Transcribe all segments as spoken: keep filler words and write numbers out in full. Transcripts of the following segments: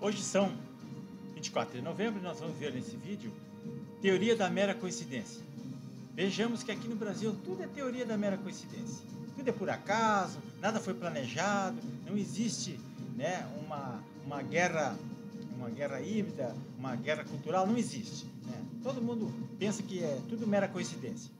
Hoje são vinte e quatro de novembro e nós vamos ver nesse vídeo teoria da mera coincidência. Vejamos que aqui no Brasil tudo é teoria da mera coincidência. Tudo é por acaso, nada foi planejado, não existe, né, uma, uma guerra, uma guerra híbrida, uma guerra cultural, não existe, né? Todo mundo pensa que é tudo mera coincidência.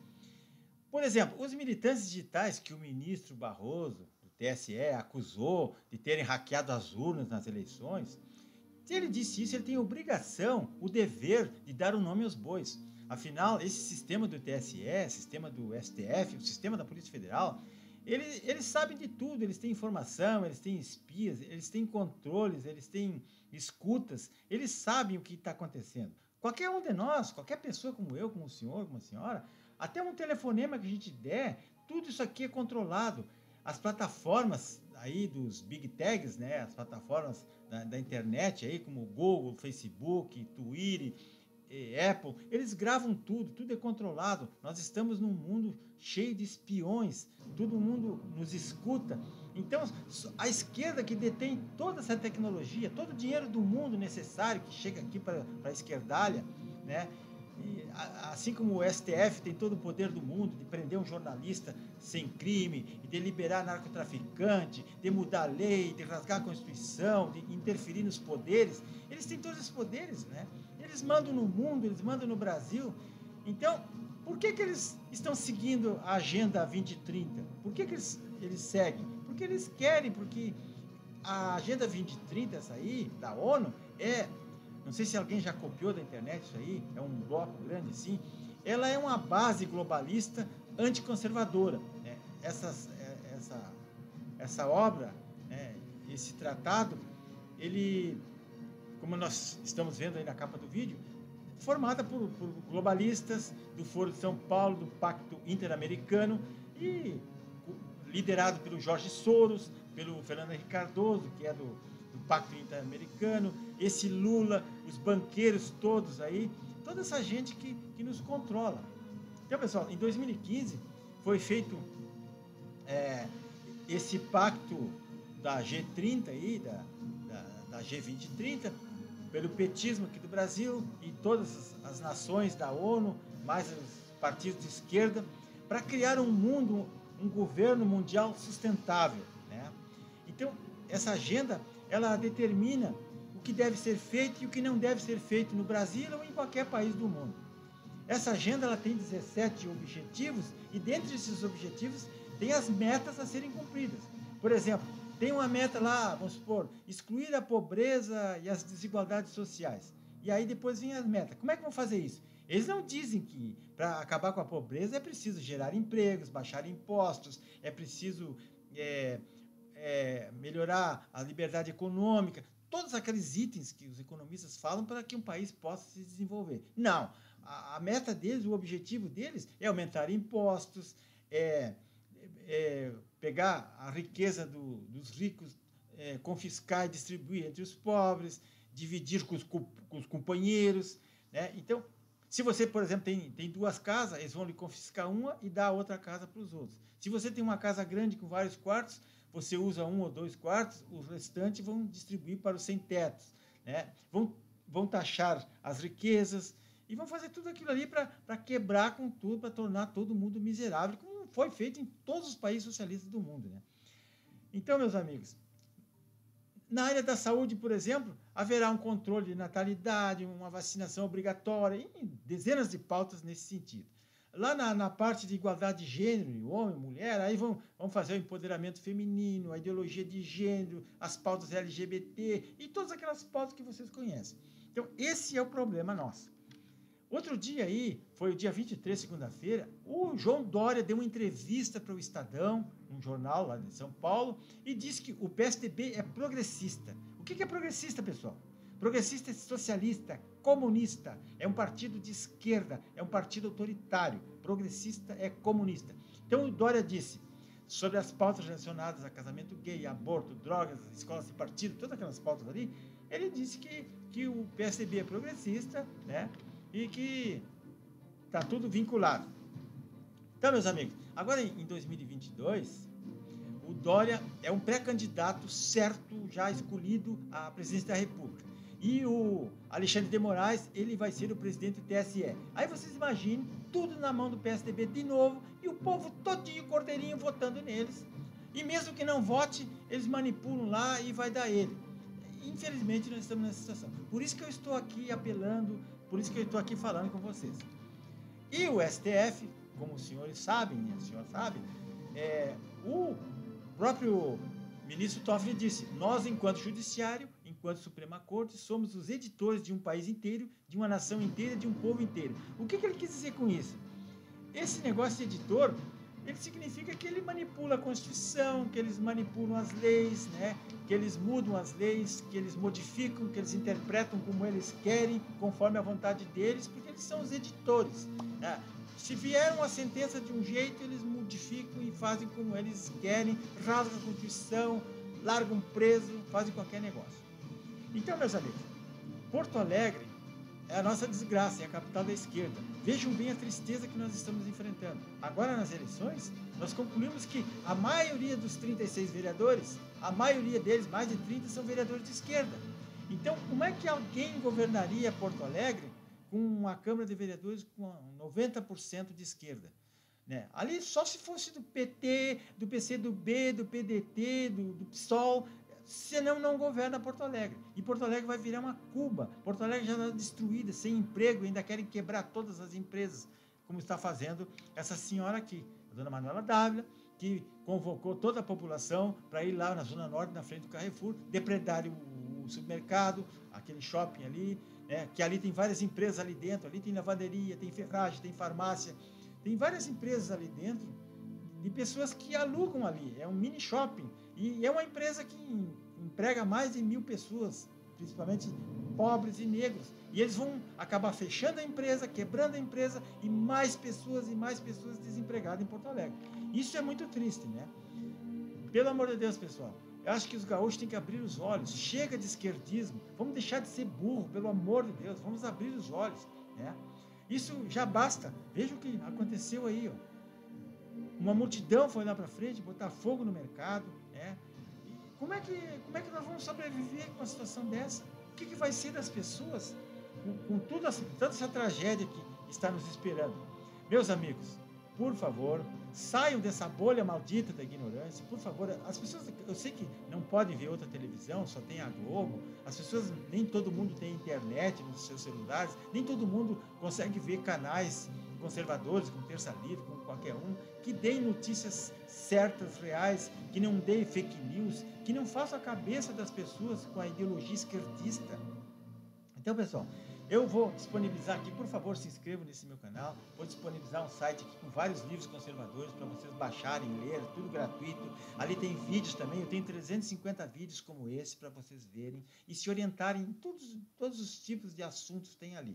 Por exemplo, os militantes digitais que o ministro Barroso, do T S E, acusou de terem hackeado as urnas nas eleições, se ele disse isso, ele tem a obrigação, o dever de dar o nome aos bois. Afinal, esse sistema do T S E, sistema do S T F, o sistema da Polícia Federal, eles, eles sabem de tudo, eles têm informação, eles têm espias, eles têm controles, eles têm escutas, eles sabem o que está acontecendo. Qualquer um de nós, qualquer pessoa como eu, como o senhor, como a senhora, até um telefonema que a gente der, tudo isso aqui é controlado. As plataformas aí dos Big Techs, né, as plataformas da, da internet aí, como Google, Facebook, Twitter, Apple, eles gravam tudo, tudo é controlado. Nós estamos num mundo cheio de espiões, todo mundo nos escuta. Então, a esquerda que detém toda essa tecnologia, todo o dinheiro do mundo necessário que chega aqui para a esquerdalha, né? E, assim como o S T F tem todo o poder do mundo de prender um jornalista sem crime, de liberar narcotraficante, de mudar a lei, de rasgar a Constituição, de interferir nos poderes, eles têm todos esses poderes, né? Eles mandam no mundo, eles mandam no Brasil. Então, por que que eles estão seguindo a Agenda vinte trinta? Por que que eles, eles seguem? Porque eles querem, porque a Agenda vinte trinta, essa aí, da ONU, é... Não sei se alguém já copiou da internet isso aí, é um bloco grande assim. Ela é uma base globalista anticonservadora, né? Essas, essa, essa obra, né, esse tratado, ele, como nós estamos vendo aí na capa do vídeo, formada por, por globalistas do Foro de São Paulo, do Pacto Interamericano e liderado pelo Jorge Soros, pelo Fernando Henrique Cardoso, que é do, do Pacto Interamericano, esse Lula, os banqueiros todos aí, toda essa gente que, que nos controla. Então, pessoal, em dois mil e quinze foi feito é, esse pacto da G trinta aí, da, da, da G vinte trinta, pelo petismo aqui do Brasil e todas as, as nações da ONU, mais os partidos de esquerda, para criar um mundo, um governo mundial sustentável, né? Então, essa agenda, ela determina o que deve ser feito e o que não deve ser feito no Brasil ou em qualquer país do mundo. Essa agenda, ela tem dezessete objetivos e dentre esses objetivos tem as metas a serem cumpridas. Por exemplo, tem uma meta lá, vamos supor, excluir a pobreza e as desigualdades sociais. E aí depois vem as metas. Como é que vão fazer isso? Eles não dizem que para acabar com a pobreza é preciso gerar empregos, baixar impostos, é preciso é, é, melhorar a liberdade econômica, todos aqueles itens que os economistas falam para que um país possa se desenvolver. Não, a, a meta deles, o objetivo deles é aumentar impostos, é, é pegar a riqueza do, dos ricos, é, confiscar e distribuir entre os pobres, dividir com os, com os companheiros, né? Então, se você, por exemplo, tem, tem duas casas, eles vão lhe confiscar uma e dar a outra casa para os outros. Se você tem uma casa grande com vários quartos, você usa um ou dois quartos, os restantes vão distribuir para os sem-tetos, né? Vão, vão taxar as riquezas e vão fazer tudo aquilo ali para quebrar com tudo, para tornar todo mundo miserável, como foi feito em todos os países socialistas do mundo, né? Então, meus amigos, na área da saúde, por exemplo, haverá um controle de natalidade, uma vacinação obrigatória, e dezenas de pautas nesse sentido. Lá na, na parte de igualdade de gênero, homem, mulher, aí vão, vão fazer o empoderamento feminino, a ideologia de gênero, as pautas L G B T e todas aquelas pautas que vocês conhecem. Então, esse é o problema nosso. Outro dia aí, foi o dia vinte e três, segunda-feira, o João Dória deu uma entrevista para o Estadão, um jornal lá de São Paulo, e disse que o P S D B é progressista. O que é progressista, pessoal? Progressista é socialista, comunista, é um partido de esquerda, é um partido autoritário. Progressista é comunista. Então, o Dória disse sobre as pautas relacionadas a casamento gay, aborto, drogas, escolas de partido, todas aquelas pautas ali, ele disse que, que o P S D B é progressista, né? E que está tudo vinculado. Então, meus amigos, agora em dois mil e vinte e dois, o Dória é um pré-candidato certo, já escolhido à presidência da República. E o Alexandre de Moraes, ele vai ser o presidente do T S E. Aí vocês imaginem, tudo na mão do P S D B de novo, e o povo todinho, cordeirinho, votando neles. E mesmo que não vote, eles manipulam lá e vai dar ele. Infelizmente, nós estamos nessa situação. Por isso que eu estou aqui apelando, por isso que eu estou aqui falando com vocês. E o S T F, como os senhores sabem, né, o senhor sabe, é, o próprio ministro Toffoli disse, nós, enquanto judiciário, enquanto Suprema Corte, somos os editores de um país inteiro, de uma nação inteira, de um povo inteiro. O que, que ele quis dizer com isso? Esse negócio de editor, ele significa que ele manipula a Constituição, que eles manipulam as leis, né? Que eles mudam as leis, que eles modificam, que eles interpretam como eles querem, conforme a vontade deles, porque eles são os editores, né? Se vier uma sentença de um jeito, eles modificam e fazem como eles querem, rasgam a Constituição, largam preso, fazem qualquer negócio. Então, meus amigos, Porto Alegre é a nossa desgraça, é a capital da esquerda. Vejam bem a tristeza que nós estamos enfrentando. Agora, nas eleições, nós concluímos que a maioria dos trinta e seis vereadores, a maioria deles, mais de trinta, são vereadores de esquerda. Então, como é que alguém governaria Porto Alegre com uma Câmara de Vereadores com noventa por cento de esquerda? Né? Ali, só se fosse do P T, do P C do B, do P D T, do, do PSOL, senão não governa Porto Alegre. E Porto Alegre vai virar uma Cuba. Porto Alegre já está destruída, sem emprego, ainda querem quebrar todas as empresas, como está fazendo essa senhora aqui, a dona Manuela Dávila, que convocou toda a população para ir lá na Zona Norte, na frente do Carrefour, depredarem o, o supermercado, aquele shopping ali, né, que ali tem várias empresas ali dentro, ali tem lavanderia, tem ferragem, tem farmácia, tem várias empresas ali dentro, de pessoas que alugam ali, é um mini shopping, e é uma empresa que emprega mais de mil pessoas, principalmente pobres e negros, e eles vão acabar fechando a empresa, quebrando a empresa, e mais pessoas e mais pessoas desempregadas em Porto Alegre. Isso é muito triste, né? Pelo amor de Deus, pessoal, eu acho que os gaúchos têm que abrir os olhos, chega de esquerdismo, vamos deixar de ser burro, pelo amor de Deus, vamos abrir os olhos, né? Isso já basta, veja o que aconteceu aí, ó. Uma multidão foi lá para frente, botar fogo no mercado, né? E como é que, como é que nós vamos sobreviver com uma situação dessa? O que, que vai ser das pessoas com, com tudo essa, toda essa tragédia que está nos esperando? Meus amigos, por favor, saiam dessa bolha maldita da ignorância, por favor. As pessoas, eu sei que não podem ver outra televisão, só tem a Globo, as pessoas, nem todo mundo tem internet nos seus celulares, nem todo mundo consegue ver canais conservadores, como Terça Livre, como qualquer um, que deem notícias certas, reais, que não deem fake news, que não façam a cabeça das pessoas com a ideologia esquerdista. Então, pessoal, eu vou disponibilizar aqui, por favor, se inscrevam nesse meu canal, vou disponibilizar um site aqui com vários livros conservadores para vocês baixarem, lerem, tudo gratuito. Ali tem vídeos também, eu tenho trezentos e cinquenta vídeos como esse para vocês verem e se orientarem em todos, todos os tipos de assuntos que tem ali.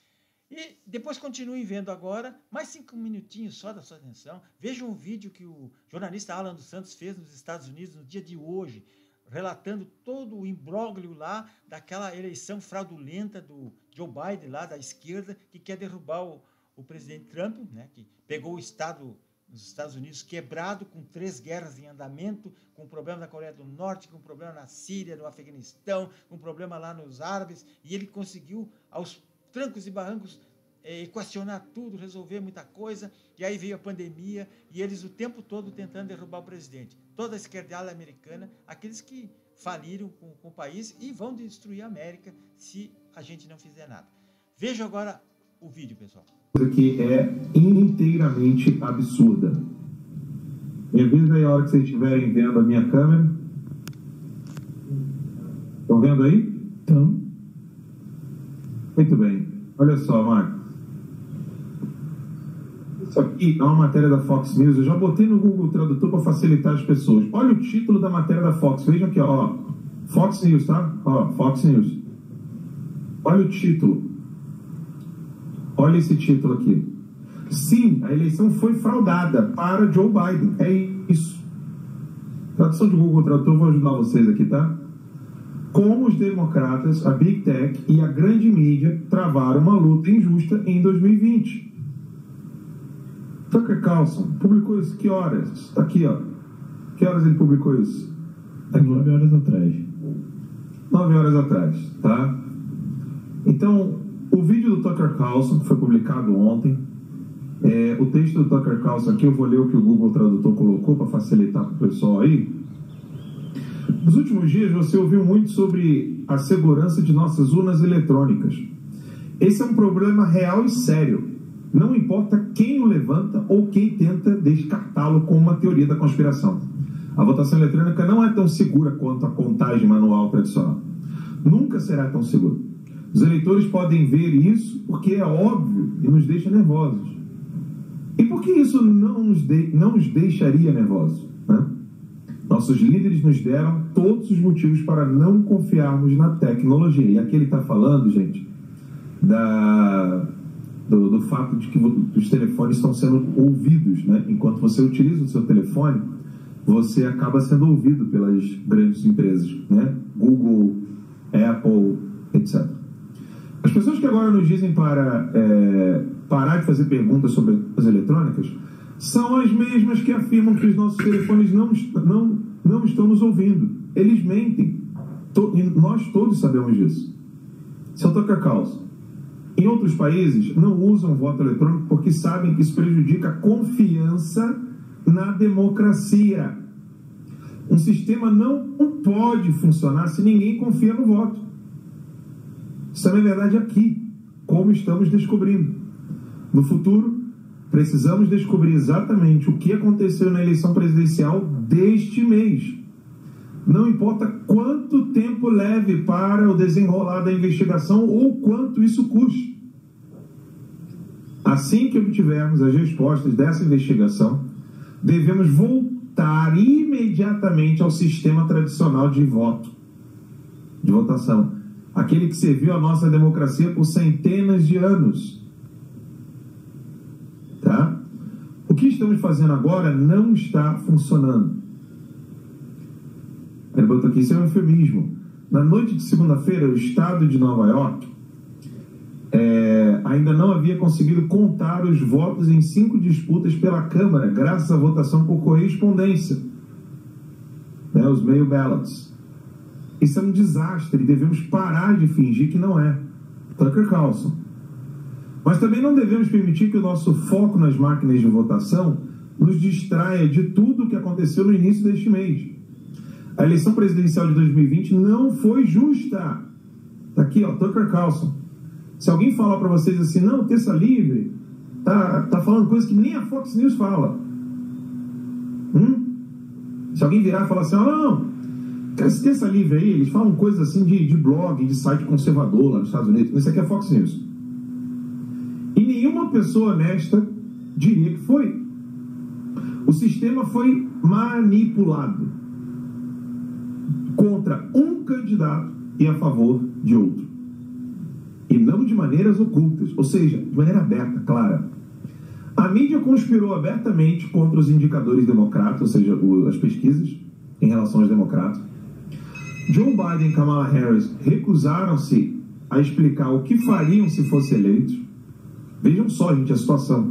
E depois continuem vendo agora, mais cinco minutinhos só da sua atenção. Vejam um vídeo que o jornalista Alan dos Santos fez nos Estados Unidos no dia de hoje, relatando todo o imbróglio lá daquela eleição fraudulenta do Joe Biden, lá da esquerda, que quer derrubar o, o presidente Trump, né, que pegou o Estado, os Estados Unidos quebrado, com três guerras em andamento, com problema na Coreia do Norte, com problema na Síria, no Afeganistão, com problema lá nos árabes, e ele conseguiu, aos trancos e barrancos, é, equacionar tudo, resolver muita coisa, e aí veio a pandemia, e eles o tempo todo tentando derrubar o presidente. Toda a esquerdalha americana, aqueles que faliram com, com o país e vão destruir a América se a gente não fizer nada. Veja agora o vídeo, pessoal. Coisa que é inteiramente absurda. Me avisa aí a hora que vocês estiverem vendo a minha câmera. Estão vendo aí? Estão. Muito bem. Olha só, Marcos. Isso aqui é uma matéria da Fox News. Eu já botei no Google Tradutor para facilitar as pessoas. Olha o título da matéria da Fox. Vejam aqui, ó. Fox News, tá? Ó, Fox News. Olha o título. Olha esse título aqui. Sim, a eleição foi fraudada para Joe Biden. É isso. Tradução de Google Tradutor, vou ajudar vocês aqui, tá? Como os democratas, a Big Tech e a grande mídia travaram uma luta injusta em dois mil e vinte. Tucker Carlson publicou isso que horas? Está aqui, ó. Que horas ele publicou isso? Aqui. Nove horas atrás. Nove horas atrás, tá? Então, o vídeo do Tucker Carlson, que foi publicado ontem, é, o texto do Tucker Carlson aqui, eu vou ler o que o Google Tradutor colocou para facilitar para o pessoal aí. Nos últimos dias você ouviu muito sobre a segurança de nossas urnas eletrônicas. Esse é um problema real e sério. Não importa quem o levanta ou quem tenta descartá-lo com uma teoria da conspiração. A votação eletrônica não é tão segura quanto a contagem manual tradicional. Nunca será tão segura. Os eleitores podem ver isso porque é óbvio e nos deixa nervosos. E por que isso não nos, de, não nos deixaria nervosos? Né? Nossos líderes nos deram todos os motivos para não confiarmos na tecnologia. E aqui ele está falando, gente, da, do, do fato de que os telefones estão sendo ouvidos, né? Enquanto você utiliza o seu telefone, você acaba sendo ouvido pelas grandes empresas, né? Google, Apple, etcétera. As pessoas que agora nos dizem para é, parar de fazer perguntas sobre as eletrônicas são as mesmas que afirmam que os nossos telefones não, não, não estão nos ouvindo. Eles mentem. To, e nós todos sabemos disso. Seu Tucker Carlson. Em outros países, não usam voto eletrônico porque sabem que isso prejudica a confiança na democracia. Um sistema não pode funcionar se ninguém confia no voto. Isso também é verdade aqui, como estamos descobrindo. No futuro, precisamos descobrir exatamente o que aconteceu na eleição presidencial deste mês. Não importa quanto tempo leve para o desenrolar da investigação ou quanto isso custe. Assim que obtivermos as respostas dessa investigação, devemos voltar imediatamente ao sistema tradicional de voto, de votação, aquele que serviu a nossa democracia por centenas de anos. Tá? O que estamos fazendo agora não está funcionando. Ele botou aqui, isso é um eufemismo. Na noite de segunda-feira, o estado de Nova York é, ainda não havia conseguido contar os votos em cinco disputas pela Câmara, graças à votação por correspondência, né, os mail ballots. Isso é um desastre e devemos parar de fingir que não é. Tucker Carlson. Mas também não devemos permitir que o nosso foco nas máquinas de votação nos distraia de tudo o que aconteceu no início deste mês. A eleição presidencial de dois mil e vinte não foi justa. Está aqui, ó, Tucker Carlson. Se alguém falar para vocês assim, não, terça livre, tá, tá falando coisas que nem a Fox News fala. Hum? Se alguém virar e falar assim, oh, não, essa terça livre aí, eles falam coisas assim de, de blog, de site conservador lá nos Estados Unidos. Isso aqui é Fox News. E nenhuma pessoa honesta diria que foi. O sistema foi manipulado contra um candidato e a favor de outro. E não de maneiras ocultas, ou seja, de maneira aberta, clara. A mídia conspirou abertamente contra os indicadores democratas, ou seja, as pesquisas em relação aos democratas. Joe Biden e Kamala Harris recusaram-se a explicar o que fariam se fossem eleitos. Vejam só, gente, a situação.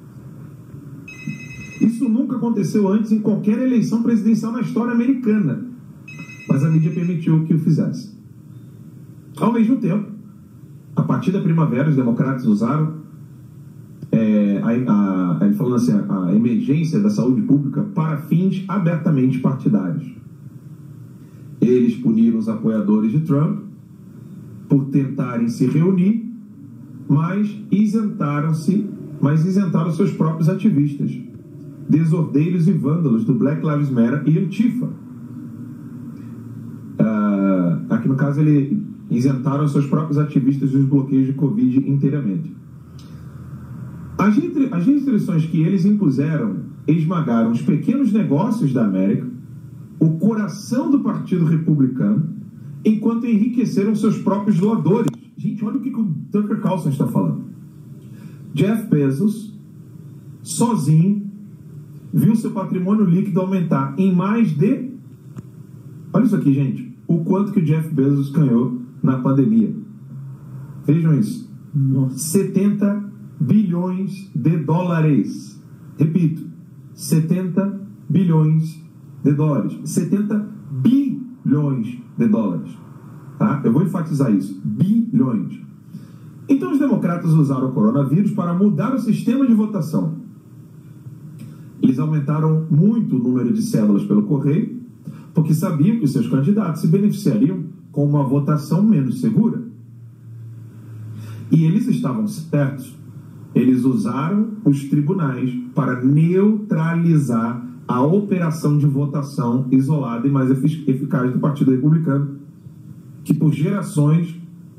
Isso nunca aconteceu antes em qualquer eleição presidencial na história americana. Mas a mídia permitiu que o fizesse. Ao mesmo tempo, a partir da primavera, os democratas usaram é, a, a, ele falando assim, a emergência da saúde pública para fins abertamente partidários. Eles puniram os apoiadores de Trump por tentarem se reunir, mas isentaram-se, mas isentaram seus próprios ativistas, desordeiros e vândalos do Black Lives Matter e Antifa. Uh, aqui no caso ele isentaram seus próprios ativistas dos bloqueios de Covid inteiramente. As, as restrições que eles impuseram esmagaram os pequenos negócios da América, o coração do Partido Republicano, enquanto enriqueceram seus próprios doadores. Gente, olha o que o Tucker Carlson está falando. Jeff Bezos, sozinho, viu seu patrimônio líquido aumentar em mais de... Olha isso aqui, gente. O quanto que o Jeff Bezos ganhou na pandemia. Vejam isso. Nossa. setenta bilhões de dólares. Repito, setenta bilhões de dólares. setenta bilhões de dólares. Tá? Eu vou enfatizar isso. Bilhões. Então os democratas usaram o coronavírus para mudar o sistema de votação. Eles aumentaram muito o número de cédulas pelo correio, porque sabiam que os seus candidatos se beneficiariam com uma votação menos segura. E eles estavam certos. Eles usaram os tribunais para neutralizar a operação de votação isolada e mais eficaz do Partido Republicano, que por gerações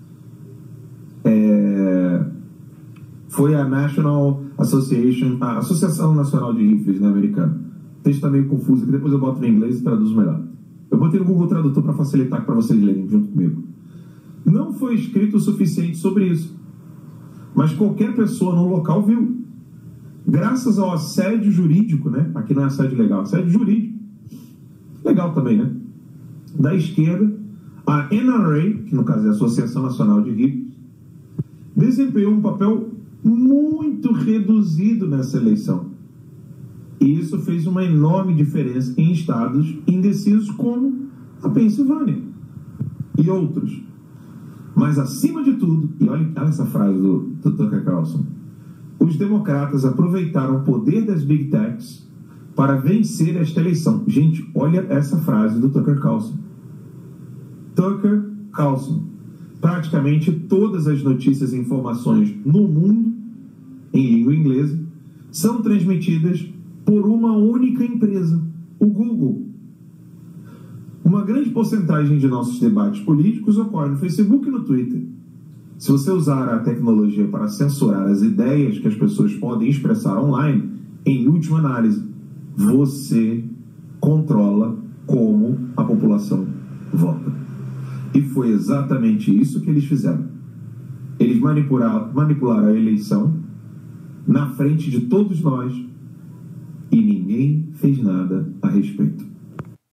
é, foi a National Association, a Associação Nacional de Rifles, né, americana. O texto está meio confuso, que depois eu boto no inglês e traduzo melhor. Eu botei no Google Tradutor para facilitar para vocês lerem junto comigo. Não foi escrito o suficiente sobre isso, mas qualquer pessoa no local viu. Graças ao assédio jurídico, né? Aqui não é assédio legal, assédio jurídico. Legal também, né? Da esquerda, a N R A, que no caso é a Associação Nacional de Rifles, desempenhou um papel muito reduzido nessa eleição. E isso fez uma enorme diferença em estados indecisos como a Pensilvânia e outros. Mas acima de tudo, e olha, olha essa frase do, do Tucker Carlson, os democratas aproveitaram o poder das Big Techs para vencer esta eleição. Gente, olha essa frase do Tucker Carlson. Tucker Carlson. Praticamente todas as notícias e informações no mundo, em língua inglesa, são transmitidas por uma única empresa, o Google. Uma grande porcentagem de nossos debates políticos ocorre no Facebook e no Twitter. Se você usar a tecnologia para censurar as ideias que as pessoas podem expressar online, em última análise, você controla como a população vota. E foi exatamente isso que eles fizeram. Eles manipularam, manipularam a eleição na frente de todos nós e ninguém fez nada a respeito.